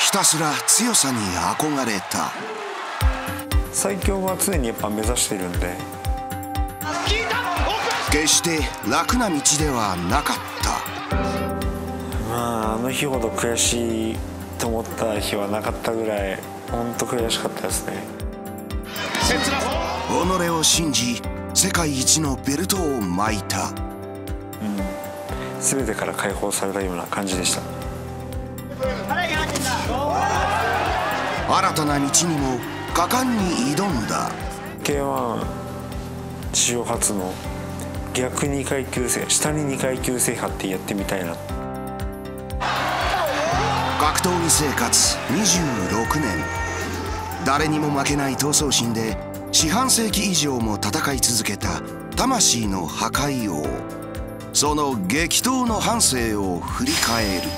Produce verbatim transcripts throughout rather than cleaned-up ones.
ひたすら強さに憧れた。 最強は常にやっぱ目指してるんで、 決して楽な道ではなかった。 まああの日ほど悔しいと思った日はなかったぐらい本当悔しかったですね。 己を信じ世界一のベルトを巻いた。 うん、全てから解放されたような感じでした。 新たな道にも果敢に挑んだ。 ケーワン 史上初の逆に階級制、下にに階級制覇ってやってみたいな。 格闘技生活にじゅうろくねん、誰にも負けない闘争心で四半世紀以上も戦い続けた魂の破壊王。その激闘の半生を振り返る。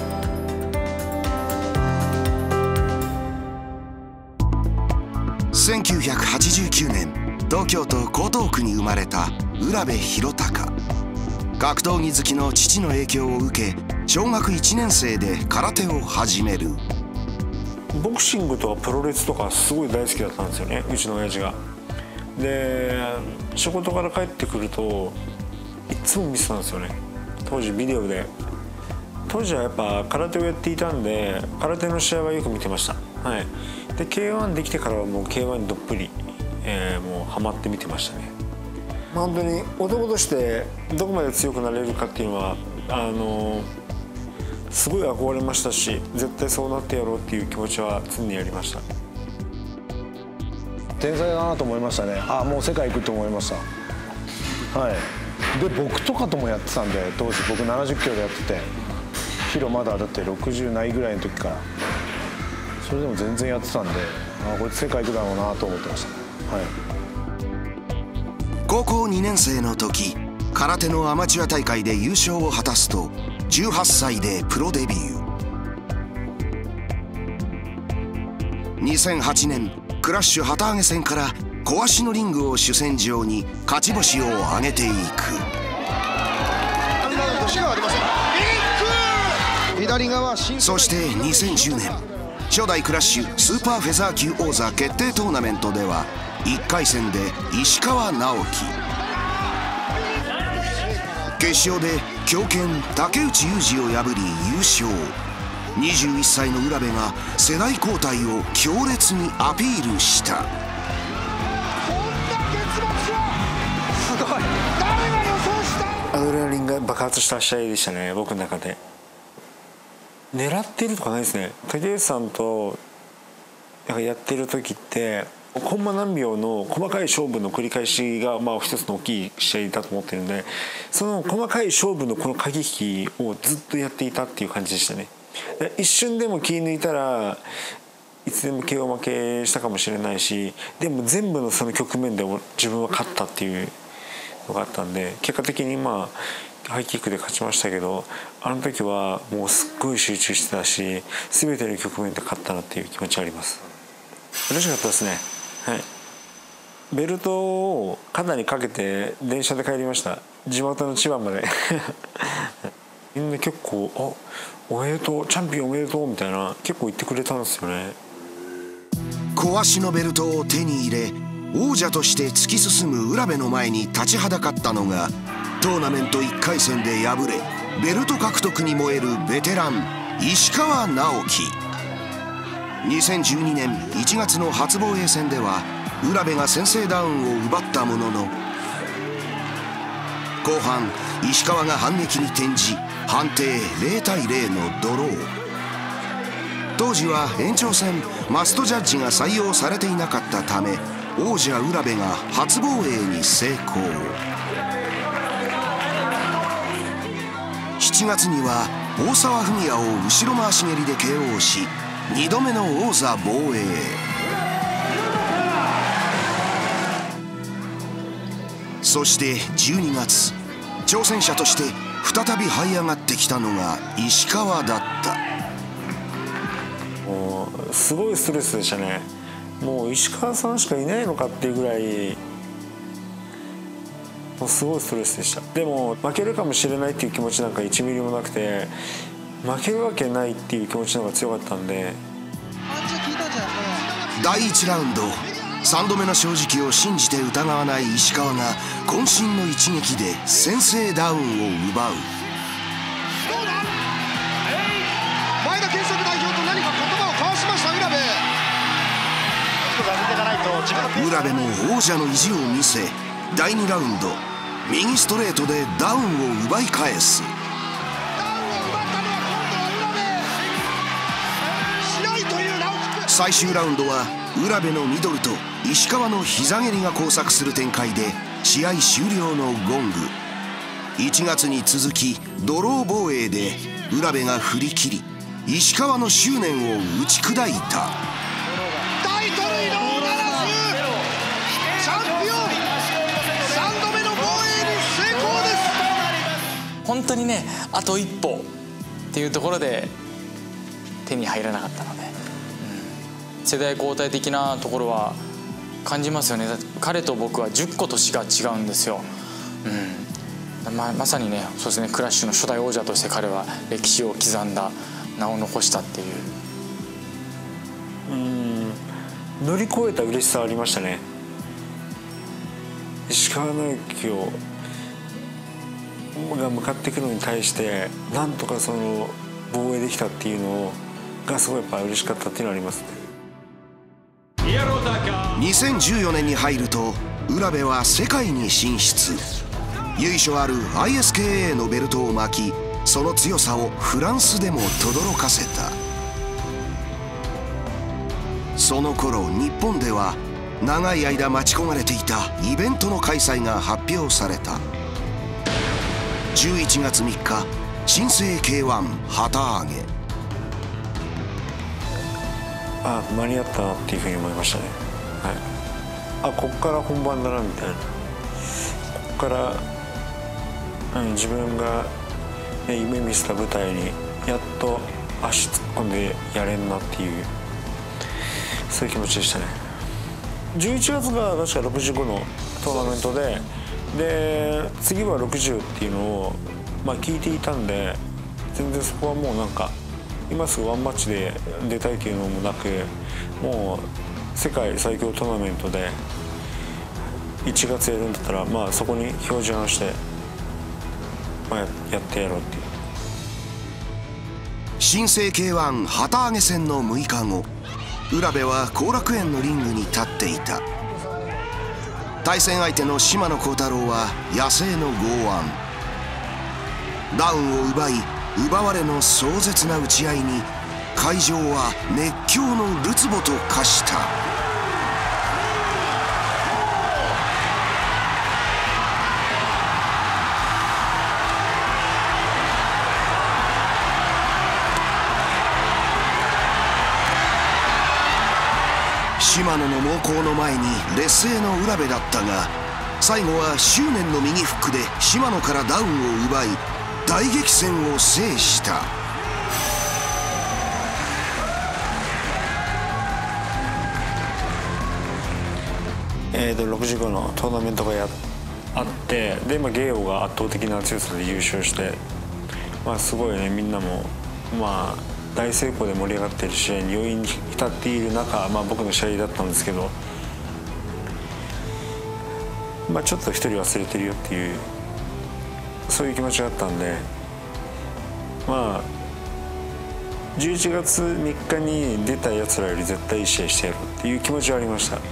せんきゅうひゃくはちじゅうきゅうねん、東京都江東区に生まれた卜部弘隆。格闘技好きの父の影響を受け、小学いちねん生で空手を始める。 ボクシングとかプロレスとかすごい大好きだったんですよね、うちの親父が。で仕事から帰ってくるといつも見てたんですよね、当時ビデオで。当時はやっぱ空手をやっていたんで空手の試合はよく見てました。はい、で ケーワン できてからはもう ケーワン にどっぷり、えー、もうハマって見てましたね。本当に男としてどこまで強くなれるかっていうのはあのすごい憧れましたし、絶対そうなってやろうっていう気持ちは常にありました。 天才だなと思いましたね。ああもう世界行くと思いました。はい、で僕とかともやってたんで、当時僕ななじゅっキロでやってて、ヒロまだだってろくじゅうないぐらいの時からそれでも全然やってたんで、あこいつ世界行くだろうなと思ってました。はい、 高校にねん生の時、空手のアマチュア大会で優勝を果たすとじゅうはっさいでプロデビュー。にせんはちねん、クラッシュ旗揚げ戦から小足のリングを主戦場に勝ち星を挙げていく。そしてにせんじゅうねん、初代クラッシュスーパーフェザー級王座決定トーナメントではいっかい戦で石川直樹、決勝で強肩竹内裕二を破り優勝。にじゅういっさいの卜部が世代交代を強烈にアピールした。 アドレナリンが爆発した試合でしたね、僕の中で。狙ってるとかないですね。竹内さんとやってる時ってコンマ何秒の細かい勝負の繰り返しがまあ一つの大きい試合だと思ってるんで、その細かい勝負のこの駆け引きをずっとやっていたっていう感じでしたね。一瞬でも気抜いたらいつでも ケーオー 負けしたかもしれないし、でも全部のその局面で自分は勝ったっていうのがあったんで、結果的にまあハイキックで勝ちましたけど、あの時はもうすっごい集中してたし、全ての局面で勝ったなっていう気持ちがあります。嬉しかったですね。はい、ベルトを肩にかけて電車で帰りました、地元の千葉までみんな結構「あおめでとう、チャンピオンおめでとう」みたいな結構言ってくれたんですよね。 小足のベルトを手に入れ王者として突き進む卜部の前に立ちはだかったのが、トーナメントいっかい戦で敗れベルト獲得に燃えるベテラン石川直樹。にせんじゅうにねんいちがつの初防衛戦では卜部が先制ダウンを奪ったものの、後半石川が反撃に転じ判定ゼロたいゼロのドロー。当時は延長戦マストジャッジが採用されていなかったため、王者卜部が初防衛に成功。しちがつには大沢文也を後ろ回し蹴りで ケーオー しにどめの王座防衛。そしてじゅうにがつ、挑戦者として再び這い上がってきたのが石川だった。 もうすごいストレスでしたね。もう石川さんしかいないのかっていうぐらいもうすごいストレスでした。でも負けるかもしれないっていう気持ちなんかいちミリもなくて、 負けるわけないっていう気持ちの方が強かったんで。 だいいちラウンド、さんどめの正直を信じて疑わない石川が渾身の一撃で先制ダウンを奪う。 前田健作代表と何か言葉を交わしました浦部。 浦部も王者の意地を見せ、だいにラウンド右ストレートでダウンを奪い返す。最終ラウンドは浦部のミドルと石川の膝蹴りが交錯する展開で試合終了のゴング。いちがつに続きドロー防衛で浦部が振り切り石川の執念を打ち砕いた。 タイトル移動ならずチャンピオンさんどめの防衛に成功です。 本当にね、あと一歩っていうところで手に入らなかったので、うん、世代交代的なところは感じますよね。彼と僕はじゅっこ年が違うんですよ。うん、まあ、まさにね、そうですね、クラッシュの初代王者として彼は歴史を刻んだ、名を残したっていう。 うん、乗り越えた嬉しさはありましたね。石川直樹をが向かってくるのに対してなんとかその防衛できたっていうのがすごいやっぱ嬉しかったっていうのはありますね。 にせんじゅうよねんに入ると浦部は世界に進出。由緒ある アイエスケーエー のベルトを巻き、その強さをフランスでも轟かせた。その頃日本では長い間待ち焦がれていたイベントの開催が発表された。じゅういちがつみっか、新生 ケーワン 旗揚げ。 あ、間に合ったなっていうふうに思いましたね。はい、あ、こっから本番だなみたいな。こっから、うん、自分が、ね、夢見せた舞台にやっと足突っ込んでやれんなっていう、そういう気持ちでしたね。じゅういちがつが確かろくじゅうごのトーナメントで、で次はろくじゅうっていうのを、まあ、聞いていたんで、全然そこはもうなんか今すぐワンマッチで出たいっていうのもなく、もう世界最強トーナメントでいちがつやるんだったら、まあ、そこに標準をして、まあ、やってやろうっていう。 新生 ケーワン 旗揚げ戦のむいかご、浦部は後楽園のリングに立っていた。対戦相手の島野幸太郎は野生の剛腕。ダウンを奪い奪われの壮絶な打ち合いに会場は熱狂のるつぼと化した。島野の猛攻の前に劣勢の浦部だったが、最後は執念の右フックで島野からダウンを奪い大激戦を制した。 えーとろくじゅうごのトーナメントがやあって、で、まあ、ゲイオが圧倒的な強さで優勝して、まあ、すごいね、みんなもまあ大成功で盛り上がっている試合に余韻に浸っている中、まあ、僕の試合だったんですけど、まあ、ちょっと一人忘れてるよっていう、そういう気持ちがあったんで、まあじゅういちがつみっかに出たやつらより絶対いい試合してやろうっていう気持ちはありました。はい、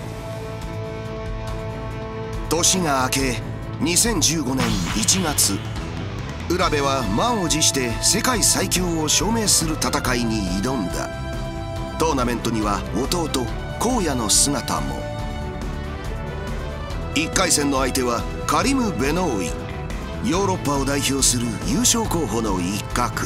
年が明けにせんじゅうごねんいちがつ、浦部は満を持して世界最強を証明する戦いに挑んだ。トーナメントには弟荒野の姿も。いっかい戦の相手はカリム・ベノーイ、ヨーロッパを代表する優勝候補の一角。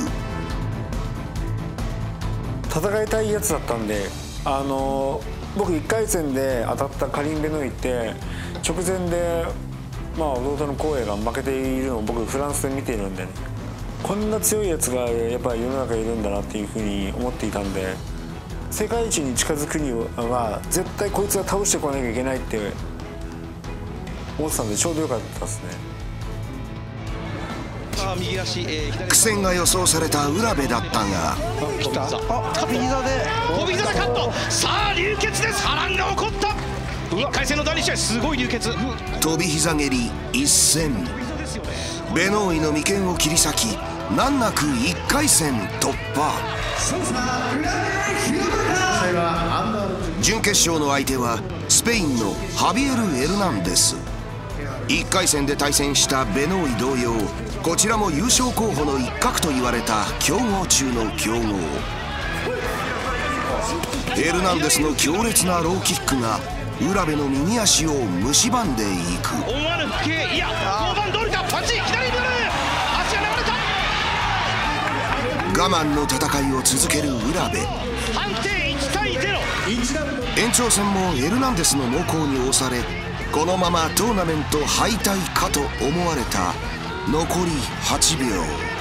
戦いたいやつだったんで、あの僕いっかい戦で当たったカリム・ベノーイって直前で、まあ、弟の荒野が負けているのを僕フランスで見ているんで、ね、こんな強いやつがやっぱり世の中にいるんだなっていうふうに思っていたんで、世界一に近づくには絶対こいつは倒してこなきゃいけないって思ってたんで、ちょうどよかったですね。 さあ右足、えー、 苦戦が予想された浦部だったが来た。あ、飛び膝で飛び膝でカット。さあ流血です。波乱が起こった。いっかい戦のだいに試合、すごい流血。 飛び膝蹴り一戦。ベノーイの眉間を切り裂き難なくいっかい戦突破。準決勝の相手はスペインのハビエル・エルナンデス。いっかい戦で対戦したベノーイ同様、こちらも優勝候補の一角と言われた強豪中の強豪。エルナンデスの強烈なローキックが浦部の右足を蝕んでいく。 思わぬ腹傾、いや大番通りだ。パンチ左に出る。足が流れた。 我慢の戦いを続ける浦部。 判定いちたいゼロ。 延長戦もエルナンデスの猛攻に押され、このままトーナメント敗退かと思われた。残りはちびょう。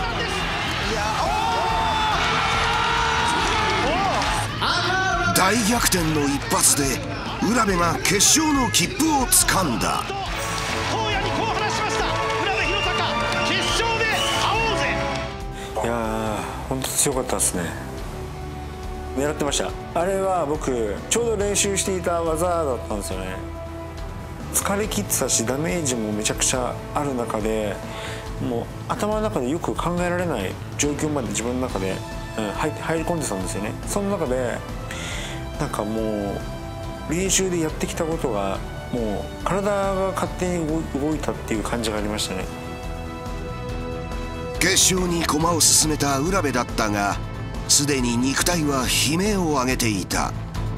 大逆転の一発で浦部が決勝の切符をつかんだ。 荒野にこう話しました。浦部弘隆、決勝で会おうぜ。 いやー本当強かったですね。狙ってました。あれは僕ちょうど練習していた技だったんですよね。疲れ切ってたしダメージもめちゃくちゃある中で、もう頭の中でよく考えられない状況まで自分の中で、うん、入, 入り込んでたんですよね。その中でなんかもう練習でやってきたことがもう体が勝手に動いたっていう感じがありましたね。 決勝に駒を進めた浦部だったが、すでに肉体は悲鳴を上げていた。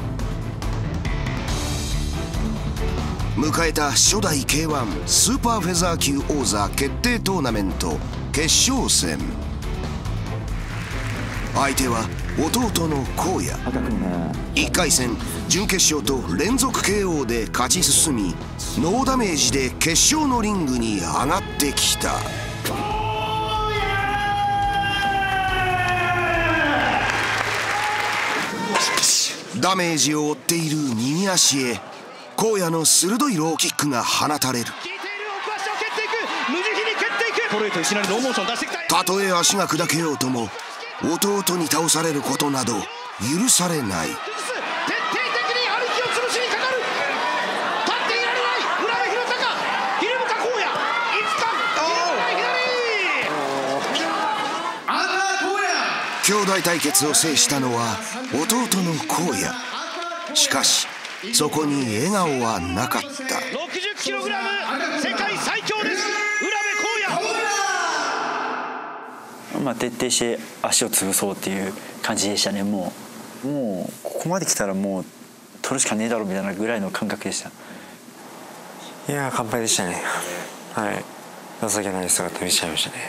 迎えた初代 ケーワン スーパーフェザー級王座決定トーナメント決勝戦。相手は弟の荒野。いっかい戦準決勝と連続 ケーオー で勝ち進み、ノーダメージで決勝のリングに上がってきた。ダメージを負っている右足へ荒野の鋭いローキックが放たれる。たとえ足が砕けようとも弟に倒されることなど許されない。 徹底的に歩きを潰しにかかる。立っていられない浦部弘隆。ひるむか荒野。いつか左アンダー荒野。 兄弟対決を制したのは弟の荒野。しかしそこに笑顔はなかった。 ろくじゅっキログラム 世界最強です。浦部荒野。 まあ、徹底して足を潰そうっていう感じでしたね。もうもうここまで来たらもう取るしかねえだろみたいなぐらいの感覚でした。 いやー完敗でしたね。はい、情けない姿見せちゃいましたね。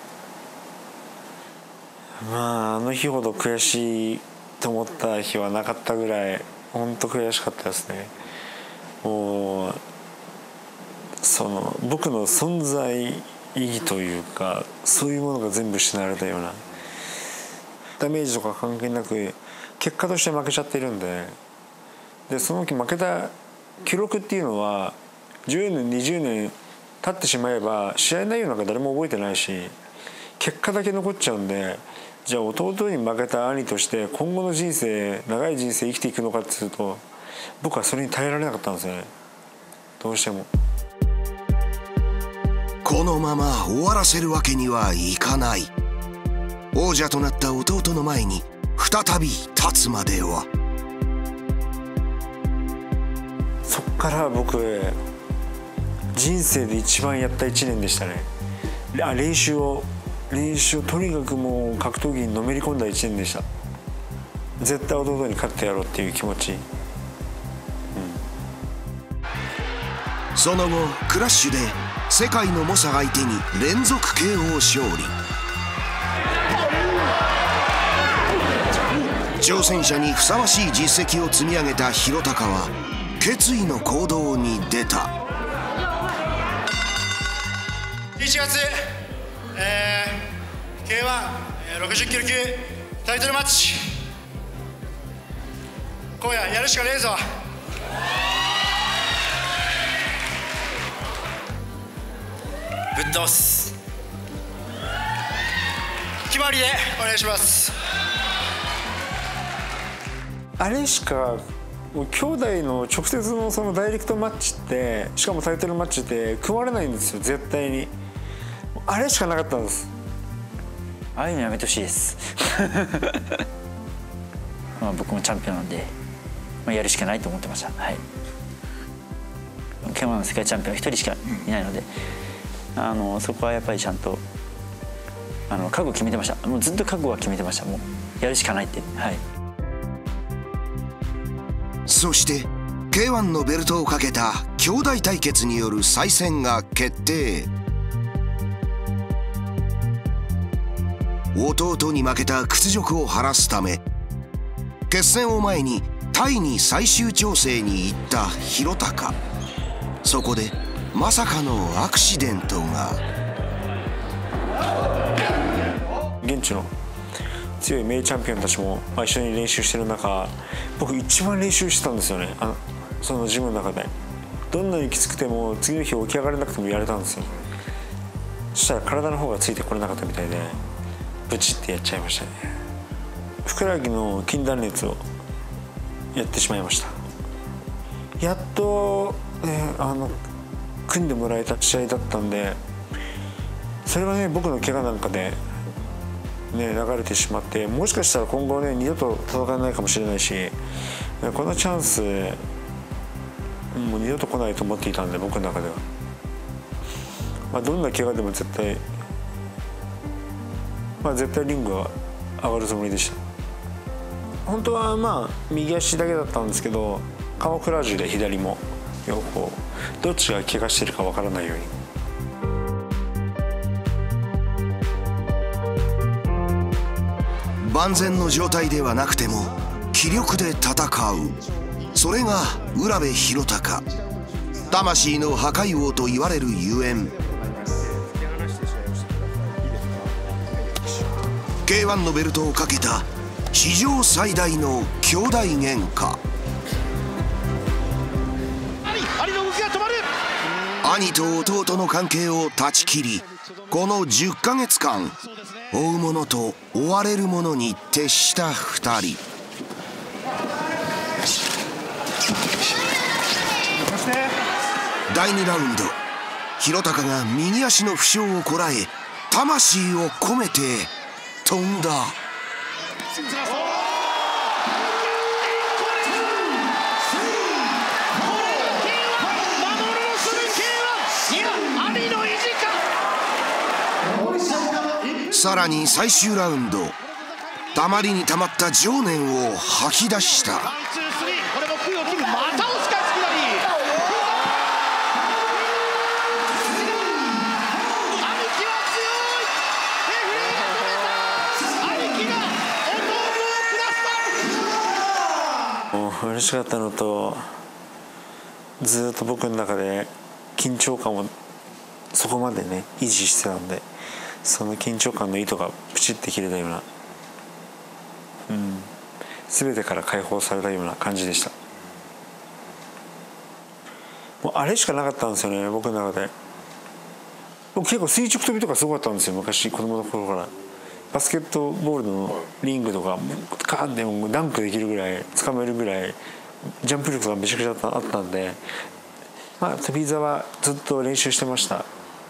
まああの日ほど悔しいと思った日はなかったぐらい本当悔しかったですね。もうその僕の存在意義というかそういうものが全部失われたような。ダメージとか関係なく結果として負けちゃってるんで、でその時負けた記録っていうのはじゅうねんにじゅうねん経ってしまえば試合内容なんか誰も覚えてないし結果だけ残っちゃうんで、じゃあ弟に負けた兄として今後の人生長い人生生きていくのかっていうと僕はそれに耐えられなかったんですよね、どうしても。 このまま終わらせるわけにはいかない。王者となった弟の前に再び立つまでは。 そっから僕人生で一番やったいちねんでしたね。あ練習を練習をとにかくもう格闘技にのめり込んだいちねんでした。絶対弟に勝ってやろうっていう気持ち、うん、 その後クラッシュで世界の猛者相手に連続 ケーオー 勝利。挑戦者にふさわしい実績を積み上げた弘隆は決意の行動に出た。 いちがつ、えー、ケーワンろくじゅっキロ級タイトルマッチ、荒野やるしかねえぞ。ぶっ倒す。 決まりでお願いします。 あれしかもう兄弟の直接のそのダイレクトマッチってしかもタイトルマッチって組まれないんですよ絶対に。あれしかなかったんです。 ああいうのやめてほしいですまあ僕もチャンピオンなんで、まあ、やるしかないと思ってました。はい、ケーワンの世界チャンピオンひとりしかいないので、あのそこはやっぱりちゃんとあの覚悟決めてました。もうずっと覚悟は決めてました。もうやるしかないって。はい。 そして ケーワン のベルトをかけた兄弟対決による再戦が決定。弟に負けた屈辱を晴らすため決戦を前にタイに最終調整に行った弘隆。そこでまさかのアクシデントが。 現地の強い名チャンピオンたちも一緒に練習してる中、僕一番練習してたんですよね。あのそのジムの中でどんなにきつくても次の日起き上がれなくてもやれたんですよ。そしたら体の方がついてこれなかったみたいでブチってやっちゃいましたね。ふくらはぎの筋断裂をやってしまいました。やっと、ね、あの組んでもらえた試合だったんで、それがね僕の怪我なんかでね、流れてしまって、もしかしたら今後ね二度と戦えないかもしれないし、このチャンスもう二度と来ないと思っていたんで僕の中では、まあ、どんな怪我でも絶対、まあ、絶対リングは上がるつもりでした。本当はまあ右足だけだったんですけど、カモフラージュで左も両方どっちが怪我してるかわからないように。 万全の状態ではなくても気力で戦う、それが卜部弘隆、魂の破壊王と言われるゆえん。 ケーワン のベルトをかけた史上最大の兄弟喧嘩。兄と弟の関係を断ち切り、このじゅっかげつかん追う者と追われる者に徹したふたり。だいにラウンド、弘隆が右足の負傷をこらえ魂を込めて飛んだ。さらに最終ラウンド、たまりにたまった情念を吐き出した。 嬉しかったのと、ずっと僕の中で緊張感をそこまでね維持してたんで、その緊張感の糸がプチって切れたような、うん、全てから解放されたような感じでした。もうあれしかなかったんですよね僕の中で。僕結構垂直跳びとかすごかったんですよ昔、子供の頃から。バスケットボールのリングとかカーンでもダンクできるぐらい、掴めるぐらいジャンプ力がめちゃくちゃあったんで、まあ飛び座はずっと練習してました。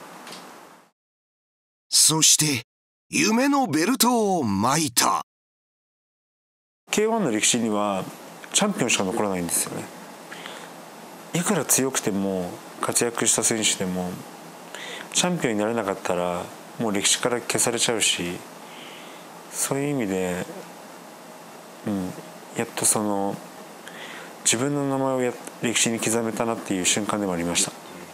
そして夢のベルトを巻いた。 ケーワン の歴史にはチャンピオンしか残らないんですよね。いくら強くても活躍した選手でもチャンピオンになれなかったらもう歴史から消されちゃうし、そういう意味で、うん、やっとその自分の名前をや歴史に刻めたなっていう瞬間でもありました。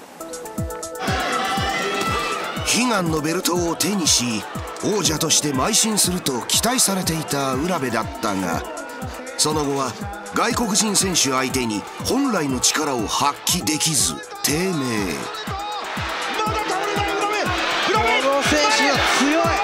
悲願のベルトを手にし王者として邁進すると期待されていた卜部だったが、その後は外国人選手相手に本来の力を発揮できず低迷。 この選手は強い。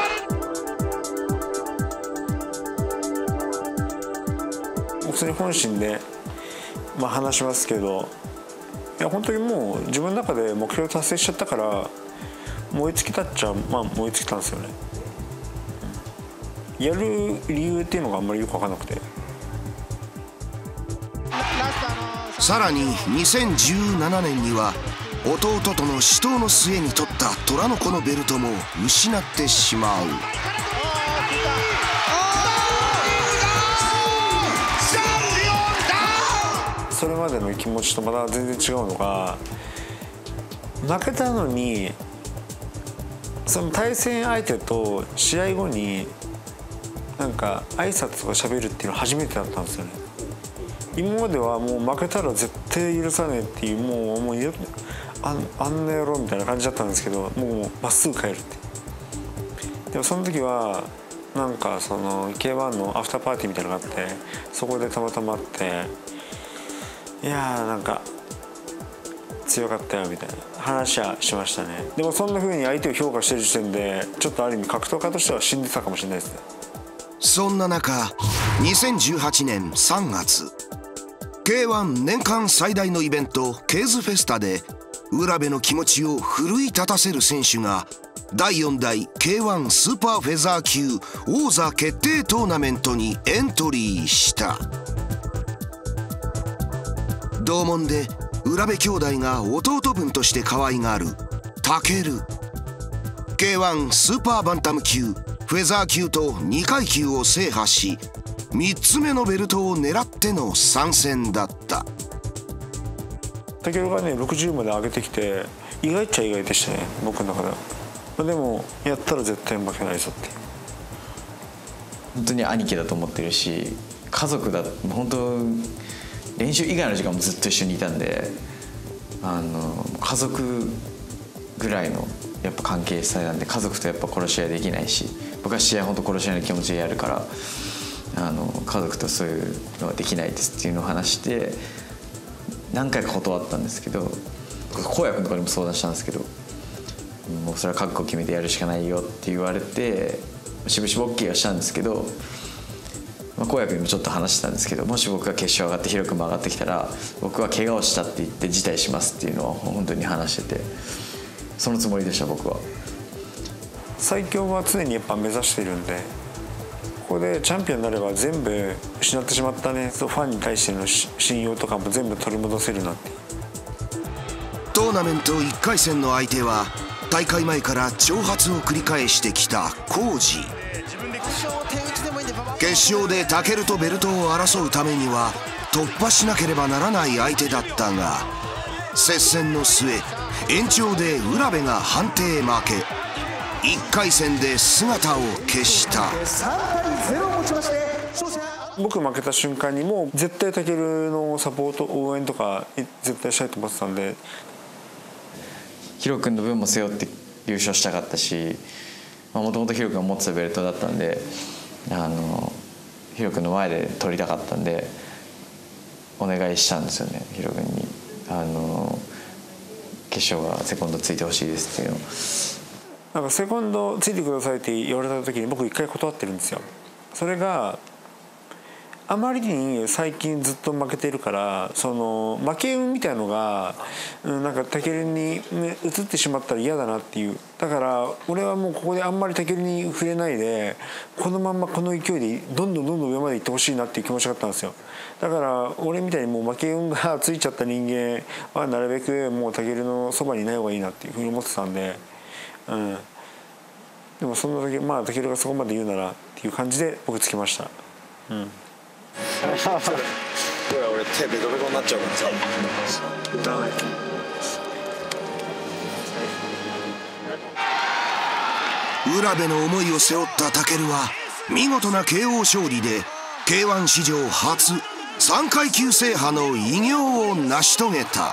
普通に本心で、まあ、話しますけど、いや本当にもう自分の中で目標達成しちゃったから燃え尽きたっちゃまあ燃え尽きたんですよね。 やる理由っていうのがあんまりよく分からなくて。 さらににせんじゅうななねんには弟との死闘の末に取った虎の子のベルトも失ってしまう。 それまでの気持ちとまた全然違うのが、負けたのにその対戦相手と試合後になんか挨拶とか喋るっていうのは初めてだったんですよね。今まではもう負けたら絶対許さねえっていう、もうもうああんな野郎みたいな感じだったんですけど、もうまっすぐ帰るって。でもその時はなんかその ケーワン のアフターパーティーみたいなのがあって、そこでたまたま会って、いやーなんか強かったよみたいな話はしましたね。でもそんな風に相手を評価してる時点でちょっとある意味格闘家としては死んでたかもしれないですね。 そんな中にせんじゅうはちねんさんがつ ケーワン 年間最大のイベントケーズフェスタで卜部の気持ちを奮い立たせる選手がだいよんだい ケーワン スーパーフェザー級王座決定トーナメントにエントリーした。同門で卜部兄弟が弟分として可愛がる武尊。 ケーワン スーパーバンタム級フェザー級とにかい級を制覇しみっつめのベルトを狙っての参戦だった。 武尊がねろくじゅうまで上げてきて意外っちゃ意外でしたね、僕の中では。でもやったら絶対負けないぞって。 本当に兄貴だと思ってるし、家族だ、本当練習以外の時間もずっと一緒にいたんで、あの家族ぐらいのやっぱ関係性なんで、家族とやっぱ殺し合いできないし、僕は試合本当殺し合いの気持ちでやるから、あの家族とそういうのはできないですっていうのを話して何回か断ったんですけど、こうやくんとかにも相談したんですけど、もうそれは覚悟を決めてやるしかないよって言われて、しぶしぶ OK はしたんですけど、まあ、こうやくんにもちょっと話してたんですけど、もし僕が決勝上がってヒロ君も上がってきたら僕は怪我をしたって言って辞退しますっていうのは本当に話してて、そのつもりでした僕は。 最強は常にやっぱ目指しているんで、ここでチャンピオンになれば全部失ってしまったねファンに対しての信用とかも全部取り戻せるなって。 トーナメントいっかい戦の相手は大会前から挑発を繰り返してきたコウジ。決勝でタケルとベルトを争うためには突破しなければならない相手だったが、接戦の末延長で卜部が判定負け、いっかい戦で姿を消した。 僕負けた瞬間にもう絶対タケルのサポート応援とか絶対したいと思ってたんで、 ヒロ君の分も背負って優勝したかったし、もともとヒロ君が持ってたベルトだったんで、あのヒロ君の前で取りたかったんでお願いしたんですよね、ヒロ君に。あの決勝はセコンドついてほしいですっていうの。 なんかセコンドついてくださいって言われた時に僕一回断ってるんですよ。それがあまりに最近ずっと負けてるから、その負け運みたいのが、うん、なんかタケルに、ね、移ってしまったら嫌だなっていう。だから俺はもうここであんまりタケルに触れないで、このまんまこの勢いでどんどんどんどん上まで行ってほしいなっていう気持ちがあったんですよ。だから俺みたいにもう負け運がついちゃった人間はなるべくもうタケルのそばにいない方がいいなっていうふうに思ってたんで、うん、でもそんな時まあタケルがそこまで言うならっていう感じで僕つけました。うん。 俺手ベトベトになっちゃうからさ。 卜部の思いを背負ったタケルは見事な ケーオー 勝利で ケーワン 史上初さんかい級制覇の偉業を成し遂げた。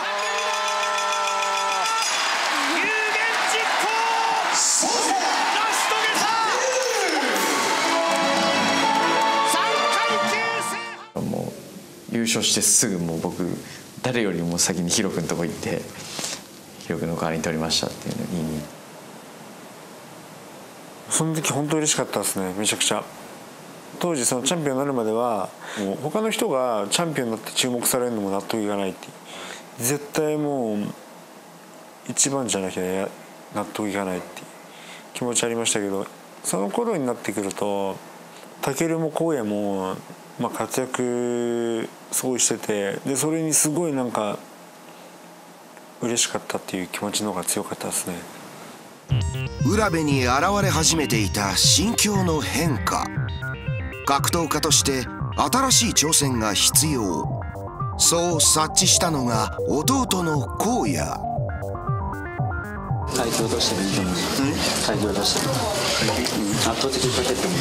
優勝してすぐもう僕誰よりも先にヒロ君のとこ行ってヒロ君の代わりに取りましたっていうのに、いいその時本当嬉しかったですね、めちゃくちゃ。当時そのチャンピオンになるまではもう他の人がチャンピオンになって注目されるのも納得いかないっていう、絶対もう一番じゃなきゃ納得いかないっていう気持ちありましたけど、 その頃になってくると武も荒野も、まあ、活躍すごいしてて、でそれにすごいなんか嬉しかったっていう気持ちの方が強かったですね。 浦部に現れ始めていた心境の変化。格闘家として新しい挑戦が必要、そう察知したのが弟の荒野。 階級落としてもいいと思う。階級落としても圧倒的に勝てると思う。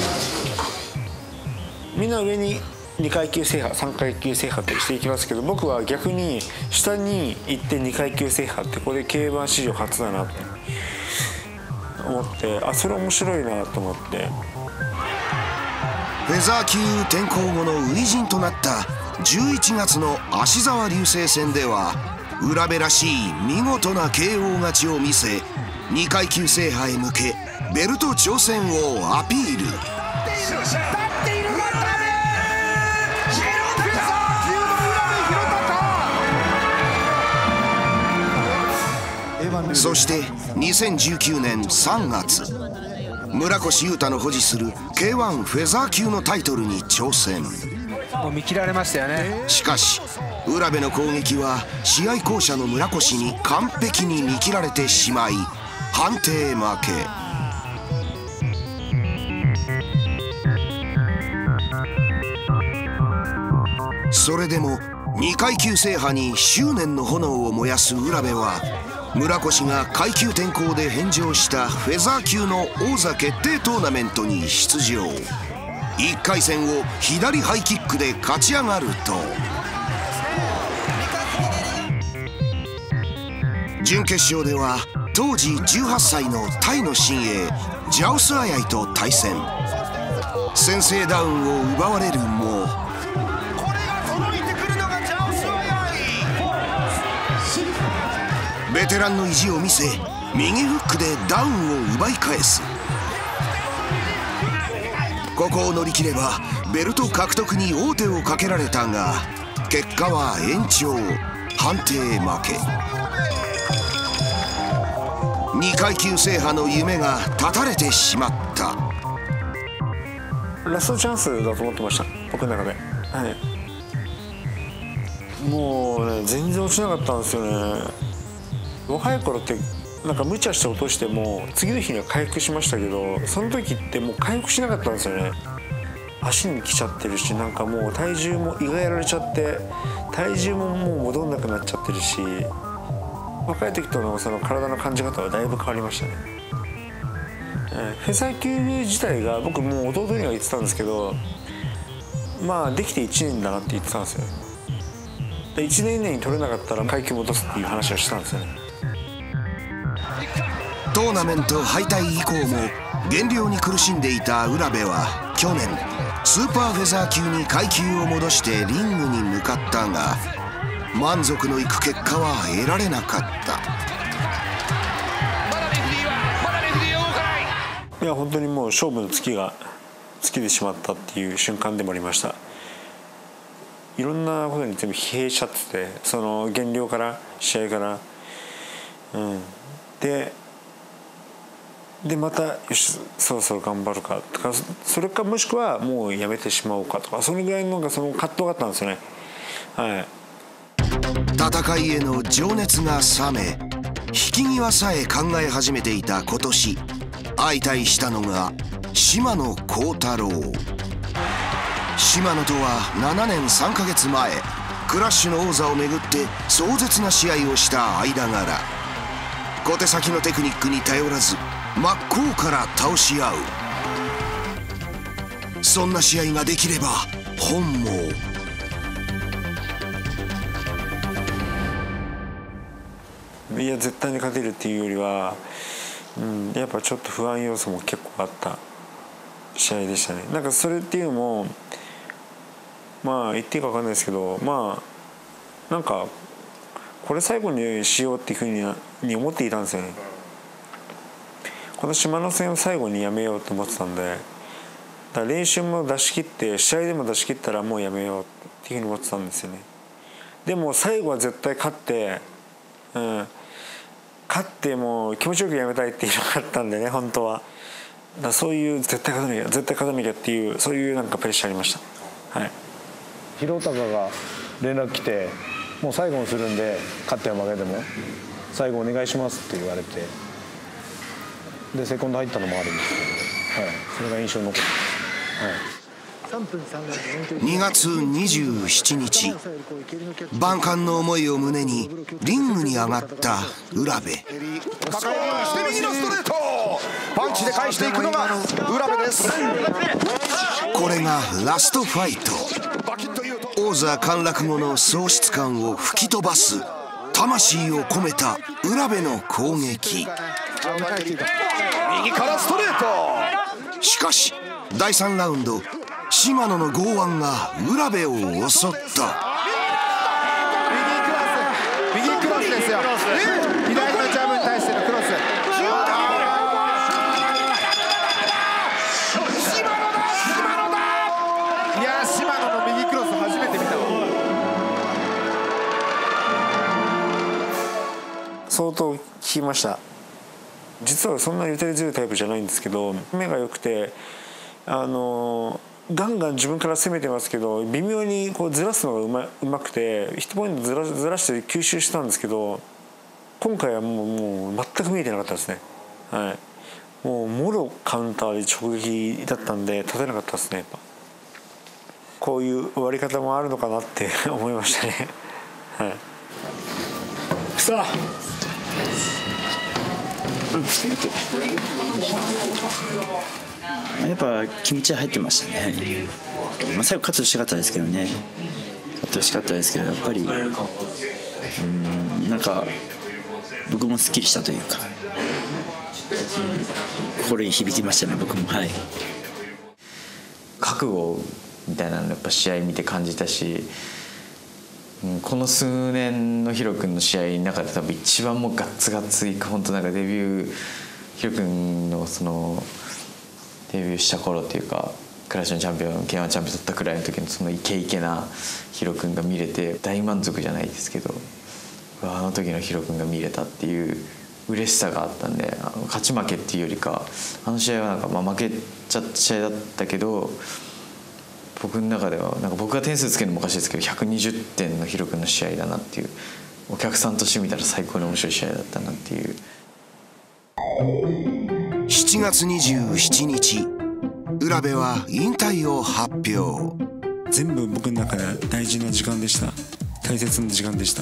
みんな上にに階級制覇さん階級制覇ってしていきますけど、僕は逆に下に行ってに階級制覇って、これ ケーワン 史上初だなって思って、あそれ面白いなと思って。 フェザー級転向後の初陣となったじゅういちがつの芦沢流星戦では浦部らしい見事な ケーオー 勝ちを見せ、に階級制覇へ向けベルト挑戦をアピール。そしてにせんじゅうきゅうねんさんがつ、村越裕太の保持する ケーワン フェザー級のタイトルに挑戦。 もう見切られましたよね。 しかし浦部の攻撃は試合巧者の村越に完璧に見切られてしまい判定負け。それでもに階級制覇に執念の炎を燃やす浦部は、村越が階級転向で返上したフェザー級の王座決定トーナメントに出場。いっかい戦を左ハイキックで勝ち上がると、準決勝では当時じゅうはっさいのタイの新鋭ジャオスアヤイと対戦。先制ダウンを奪われるも、ベテランの意地を見せ右フックでダウンを奪い返す。ここを乗り切ればベルト獲得に王手をかけられたが、結果は延長判定負け。に階級制覇の夢が絶たれてしまった。 ラストチャンスだと思ってました、僕の中で。はい、もうね全然落ちなかったんですよね。若い頃ってなんか無茶して落としても次の日には回復しましたけど、その時ってもう回復しなかったんですよね。足に来ちゃってるし、なんかもう体重も胃がやられちゃって、体重ももう戻んなくなっちゃってるし、若い時とのその体の感じ方はだいぶ変わりましたね。フェザー級自体が僕もう弟には言ってたんですけど、まあできていちねんだなって言ってたんですよ。いちねん以内に取れなかったら階級戻すっていう話をしてたんですよね。 トーナメント敗退以降も減量に苦しんでいた浦部は去年スーパーフェザー級に階級を戻してリングに向かったが、満足のいく結果は得られなかった。 いや本当にもう勝負の月が尽きてしまったっていう瞬間でもありました。いろんなことに全部疲弊しちゃってて、その減量から試合から、うん、ででまたよしそろそろ頑張るかとか、それかもしくはもうやめてしまおうかとか、それぐらいのその葛藤があったんですよね。はい、 戦いへの情熱が冷め、引き際さえ考え始めていた今年、相対したのが島野幸太郎。島野とはななねんさんかげつまえクラッシュの王座をめぐって壮絶な試合をした間柄。小手先のテクニックに頼らず真っ向から倒し合う、そんな試合ができれば本望。 いや絶対に勝てるっていうよりは、うん、やっぱちょっと不安要素も結構あった試合でしたね。なんかそれっていうのもまあ言っていいか分かんないですけど、まあなんかこれ最後にしようっていうふうにに思っていたんですよね。この島野戦を最後にやめようと思ってたんで、だから練習も出し切って試合でも出し切ったらもうやめようっていうふうに思ってたんですよね。でも最後は絶対勝って、うん、勝ってもう気持ちよくやめたいっていうのがあったんでね、本当は。 だそういう絶対勝たなきゃ絶対勝たなきゃっていうそういうなんかプレッシャーありました。はい。 広高が連絡来てもう最後にするんで勝っても負けても最後お願いしますって言われてでセコンド入ったのもあるんですけど、はい、それが印象に残ってます。はい、 にがつにじゅうしちにち万感の思いを胸にリングに上がった卜部。 抱えして右のストレートパンチで返していくのが卜部です。 これがラストファイト。王座陥落後の喪失感を吹き飛ばす魂を込めた卜部の攻撃。 右からストレート。 しかしだいさんラウンド島野の剛腕が卜部を襲った。 右クロスですよ。左のジャブに対してのクロス。いや島野の右クロス初めて見たわ。 相当効きました。実はそんなに打て強いタイプじゃないんですけど目が良くてあのガンガン自分から攻めてますけど微妙にこうずらすのがうま、うまくてヒットポイントずら、ずらして吸収したんですけど今回はもう、もう全く見えてなかったですね。はい、もうもろカウンターで直撃だったんで立てなかったですね。やっぱこういう終わり方もあるのかなって思いましたね。はい。さあやっぱ気持ち入ってましたね。まあ、最後カットしかったですけどねカットしかったですけどやっぱりうんなんか僕もすっきりしたというか心に響きましたね僕も。はい、 覚悟みたいなのやっぱ試合見て感じたしこの数年のヒロ君の試合の中で多分一番もうガッツガッツいく本当なんかデビューヒロ君のそのデビューした頃っていうかクラッシュのチャンピオン ケーワン チャンピオン取ったくらいの時のそのイケイケなヒロ君が見れて大満足じゃないですけどあの時のヒロ君が見れたっていう嬉しさがあったんで勝ち負けっていうよりかあの試合はなんかまあ負けちゃった試合だったけど僕の中ではなんか僕が点数つけるのもおかしいですけどひゃくにじゅってんのヒロ君の試合だなっていうお客さんとして見たら最高に面白い試合だったなっていう。 しちがつにじゅうしちにち卜部は引退を発表。 全部僕の中で大事な時間でした。大切な時間でした。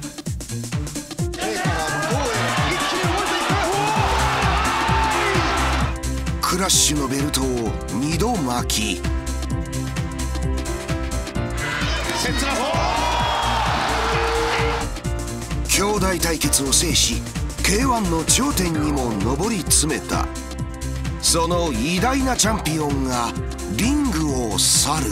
クラッシュのベルトをにど巻き兄弟対決を制し ケーワン の頂点にも上り詰めた。その偉大なチャンピオンがリングを去る。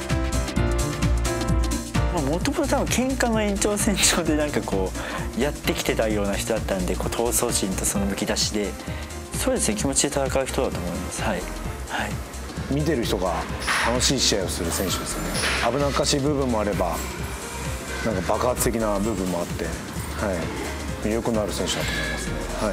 もともと多分喧嘩の延長線上でなんかこうやってきてたような人だったんでこう闘争心とそのむき出しでそうですね気持ちで戦う人だと思います。はい、はい、 見てる人が楽しい試合をする選手ですよね。危なっかしい部分もあればなんか爆発的な部分もあって、はい、魅力のある選手だと思いますね。はい、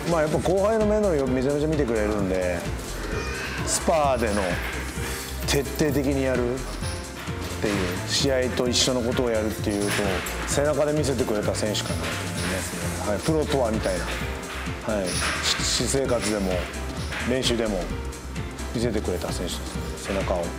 まあやっぱ後輩の目のよめちゃめちゃ見てくれるんでスパーでの徹底的にやるっていう試合と一緒のことをやるっていうと背中で見せてくれた選手かなと思いますね。はい、プロとはみたいな、はい、私生活でも練習でも見せてくれた選手ですね背中を。はい、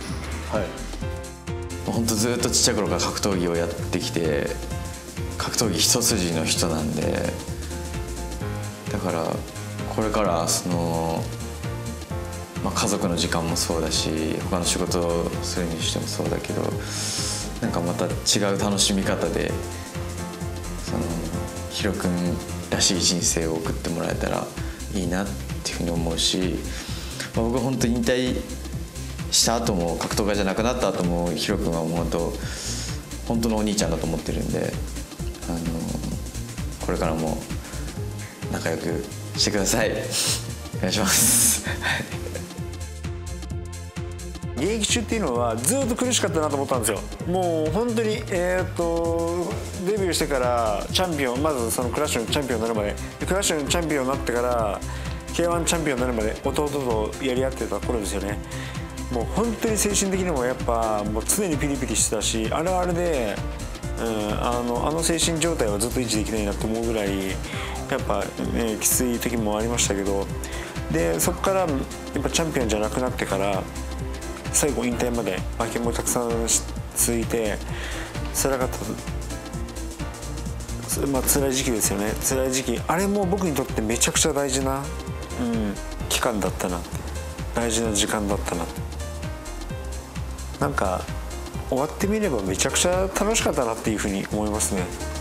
本当ずっとちっちゃい頃から格闘技をやってきて格闘技一筋の人なんでだからこれからその、まあ、家族の時間もそうだし他の仕事をするにしてもそうだけどなんかまた違う楽しみ方でそのヒロ君らしい人生を送ってもらえたらいいなっていうふうに思うし、まあ、僕は本当に引退した後も格闘家じゃなくなった後もヒロ君は本当本当のお兄ちゃんだと思ってるんであのこれからも仲良くしてください。お願いします。 現役中っていうのはずっと苦しかったなと思ったんですよ。もう本当にえっとデビューしてからチャンピオンまずそのクラッシュのチャンピオンになるまでクラッシュのチャンピオンになってからケーワン チャンピオンになるまで弟とやり合ってた頃ですよね。もう本当に精神的にもやっぱもう常にピリピリしてたし、あれはあれで、うん、あのあの精神状態はずっと維持できないなと思うぐらいやっぱ、ね、きつい時もありましたけど、でそこからやっぱチャンピオンじゃなくなってから最後引退まで負けもたくさん続いて辛かった、まあ辛い時期ですよね。辛い時期、あれも僕にとってめちゃくちゃ大事な、うん、期間だったなって、大事な時間だったなって。なんか終わってみればめちゃくちゃ楽しかったなっていうふうに思いますね。